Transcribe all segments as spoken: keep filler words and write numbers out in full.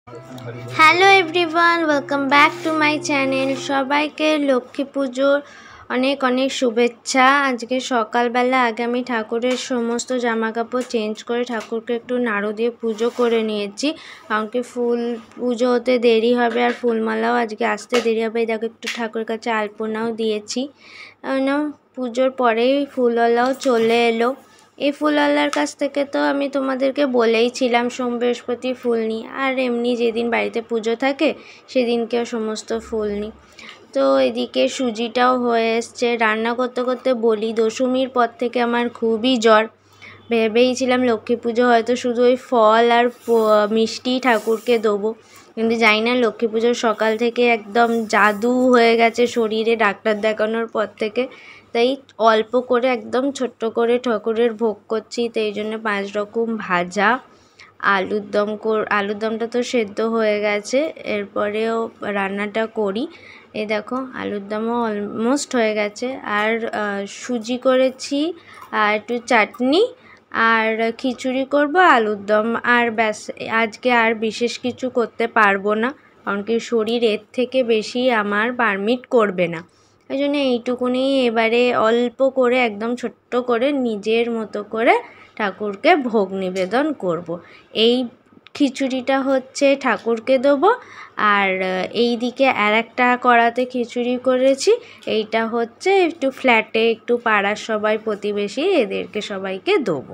Hello everyone, welcome back to my channel. সবাইকে লক্ষ্মী পুজোর অনেক অনেক শুভেচ্ছা। আজকে সকালবেলা আগে আমি ঠাকুরের সমস্ত জামা কাপড় চেঞ্জ করে ঠাকুরকে একটু নাড়ু দিয়ে পুজো করে নিয়েছি, কারণ কি ফুল পুজো হতে দেরি হবে আর ফুলমালাও আজকে আসতে দেরি হবে। দেখো একটু ঠাকুরের কাছে আলপনাও দিয়েছি, কারণ পুজোর পরেই ফুলওয়ালাও চলে এলো। এই ফুলওয়ালার কাছ থেকে তো আমি তোমাদেরকে বলেইছিলাম সোম বৃহস্পতি ফুল নিই, আর এমনি যেদিন বাড়িতে পুজো থাকে সেদিনকেও সমস্ত ফুল নিই। তো এদিকে সুজিটাও হয়ে এসছে। রান্না করতে করতে বলি, দশমীর পর থেকে আমার খুবই জ্বর। ভেবেইছিলাম লক্ষ্মী পুজো হয়তো শুধু ওই ফল আর মিষ্টি ঠাকুরকে দেবো, কিন্তু জানি না লক্ষ্মী পুজোর সকাল থেকে একদম জাদু হয়ে গেছে শরীরে ডাক্তার দেখানোর পর থেকে। তাই অল্প করে একদম ছোট্ট করে ঠাকুরের ভোগ করছি। তো এই জন্য পাঁচ রকম ভাজা, আলুর দম কর আলুর দমটা তো সেদ্ধ হয়ে গেছে, এরপরেও রান্নাটা করি। এই দেখো আলুর দমও অলমোস্ট হয়ে গেছে, আর সুজি করেছি, আর একটু চাটনি, আর খিচুড়ি করব, আলুর দম, আর ব্যাস। আজকে আর বিশেষ কিছু করতে পারবো না, কারণ কি শরীর এর থেকে বেশি আমার পারমিট করবে না। ওই জন্য এইটুকুনি এবারে অল্প করে একদম ছোট্ট করে নিজের মতো করে ঠাকুরকে ভোগ নিবেদন করব। এই খিচুড়িটা হচ্ছে ঠাকুরকে দেবো, আর এই দিকে আর একটা কড়াতে খিচুড়ি করেছি, এইটা হচ্ছে একটু ফ্ল্যাটে একটু পাড়ার সবাই প্রতিবেশী এদেরকে সবাইকে দেবো।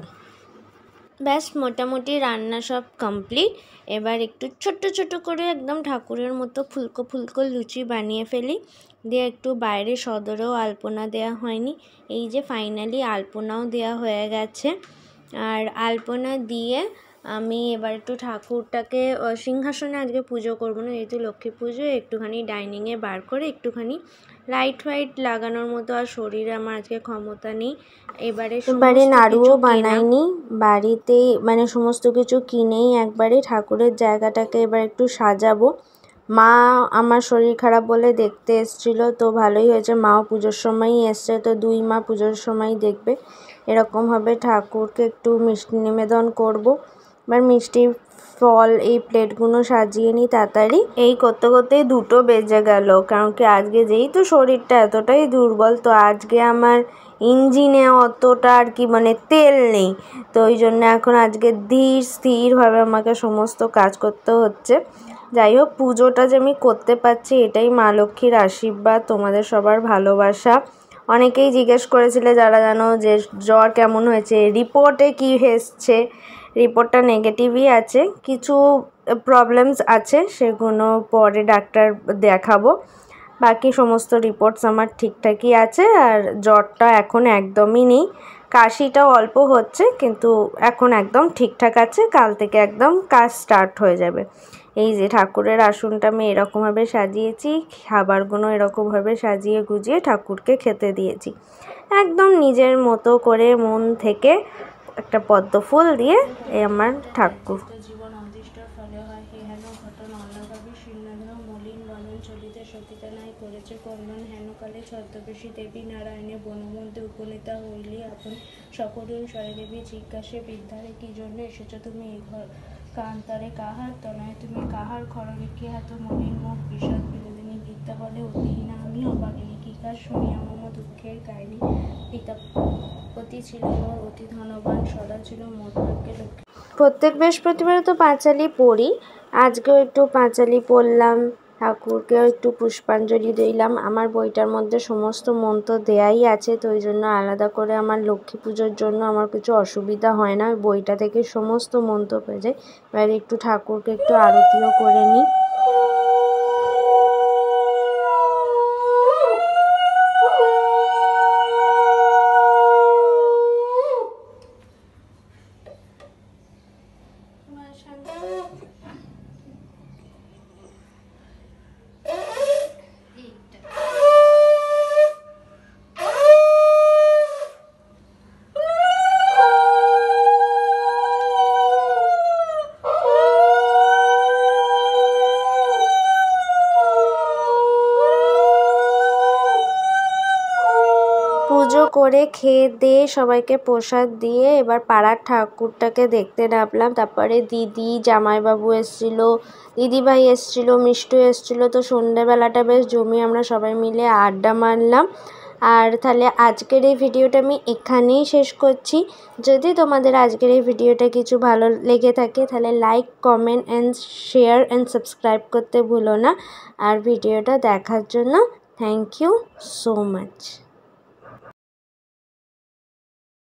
ব্যাস মোটামুটি রান্না সব কমপ্লিট। এবার একটু ছোট্ট ছোট করে একদম ঠাকুরের মতো ফুলকো ফুলকো লুচি বানিয়ে ফেলি, দিয়ে একটু বাইরে সদরেও আলপনা দেওয়া হয়নি, এই যে ফাইনালি আলপনাও দেওয়া হয়ে গেছে। আর আলপনা দিয়ে আমি এবার একটু ঠাকুরটাকে সিংহাসনে আজকে পুজো করবো না, যেহেতু লক্ষ্মী পুজো, একটুখানি ডাইনিংয়ে বার করে একটুখানি লাইট ফাইট লাগানোর মতো আর শরীরে আমার আজকে ক্ষমতা নেই। এবারে এবারে নাড়ুও বানাইনি, বাড়িতেই মানে সমস্ত কিছু কিনেই একবারে ঠাকুরের জায়গাটাকে এবার একটু সাজাবো। মা আমার শরীর খারাপ বলে দেখতে এসছিল, তো ভালোই হয়েছে, মাও পুজোর সময়ই এসছে, তো দুই মা পুজোর সময়ই দেখবে। এরকমভাবে ঠাকুরকে একটু মিষ্টি নিবেদন করব। এবার মিষ্টি ফল এই প্লেটগুলো সাজিয়ে নিই তাড়াতাড়ি। এই করতে করতেই দুটো বেজে গেল, কারণ কি আজকে যেহেতু শরীরটা এতটাই দুর্বল, তো আজকে আমার ইঞ্জিনে অতটা আর কি মানে তেল নেই, তো ওই জন্য এখন আজকে ধীর স্থিরভাবে আমাকে সমস্ত কাজ করতে হচ্ছে। যাই হোক, পুজোটা যে আমি করতে পারছি এটাই মা লক্ষ্মীর আশীর্বাদ, তোমাদের সবার ভালোবাসা। অনেকেই জিজ্ঞেস করেছিলে যারা জানো যে জ্বর কেমন হয়েছে, রিপোর্টে কী এসছে। রিপোর্টটা নেগেটিভই আছে, কিছু প্রবলেমস আছে, সেগুলো পরে ডাক্তার দেখাবো। বাকি সমস্ত রিপোর্টস আমার ঠিকঠাকই আছে, আর জ্বরটা এখন একদমই নেই। কাশিটাও অল্প হচ্ছে, কিন্তু এখন একদম ঠিকঠাক আছে। কাল থেকে একদম কাজ স্টার্ট হয়ে যাবে। এই যে ঠাকুরের আসনটা আমি এরকমভাবে সাজিয়েছি, খাবারগুলো এরকমভাবে সাজিয়ে গুজিয়ে ঠাকুরকে খেতে দিয়েছি, একদম নিজের মতো করে মন থেকে একটা পদ্ম ফুল দিয়ে। এই আমার ঠাকুর। জীবন অদৃষ্ট ফলে হয় হেন ঘটনা অন্যভাবে শীর্ণদেহ মলিন বদন চলিতে সতীতা নাই করেছে কন্দন হেনকালে ছদ্মবেশী দেবী নারায়ণে বনমধ্যে উপনীতা হইলি আপন সকরুণ স্বরে দেবী জিজ্ঞাসে বিদ্যারে কি জন্য এসেছো তুমি এই ঘর কান্তারে কাহার তনয় তুমি কাহার খরণে কি হাত মলিন মুখ বিষাদ বিনোদিনী বিদ্যা বলে অতিহীনা আমি অবাগিনী কি কাজ শুনিয়া মম দুঃখের কাহিনী পিতা পতি ছিল মোর অতি ধনবান সদা ছিল মোর ভাগ্যে লক্ষ্মী। প্রত্যেক বৃহস্পতিবারে তো পাঁচালি পড়ি, আজকেও একটু পাঁচালি পড়লাম, ঠাকুরকেও একটু পুষ্পাঞ্জলি দিলাম। আমার বইটার মধ্যে সমস্ত মন্ত্র দেয়াই আছে, তো ওই জন্য আলাদা করে আমার লক্ষ্মী পুজোর জন্য আমার কিছু অসুবিধা হয় না, বইটা থেকে সমস্ত মন্ত্র পেয়ে যায়। এবার একটু ঠাকুরকে একটু আরতিও করে নিই। করে খেয়ে দিয়ে সবাইকে প্রসাদ দিয়ে এবার পাড়ার ঠাকুরটাকে দেখতে নামলাম। তারপরে দিদি জামাইবাবু এসেছিল, দিদিভাই এসেছিল, মিষ্টু এসেছিল। তো সন্ধ্যেবেলাটা বেশ জমিয়ে আমরা সবাই মিলে আড্ডা মারলাম। আর তাহলে আজকের এই ভিডিওটা আমি এখানেই শেষ করছি। যদি তোমাদের আজকের এই ভিডিওটা কিছু ভালো লেগে থাকে তাহলে like, comment and share and subscribe করতে ভুলো না। আর ভিডিওটা দেখার জন্য থ্যাংক ইউ সো মাচ।